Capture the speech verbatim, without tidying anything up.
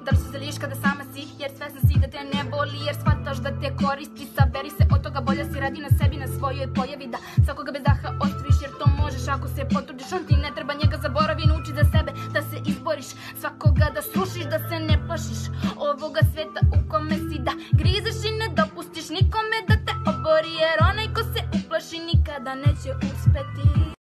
Da li se zaliješ kada sama si, jer svesna si da te ne boli, jer shvataš da te koristi. Saberi se od toga, bolja si, radi na sebi, na svojoj pojavi, da svakoga bez daha ostaviš, jer to možeš ako se potrudiš. On ti ne treba, njega zaboravi, nauči za sebe da se izboriš, svakoga da srušiš, da se ne plašiš ovoga sveta u kome si, da grizeš i ne dopustiš nikome da te obori, jer onaj ko se uplaši nikada neće uspeti.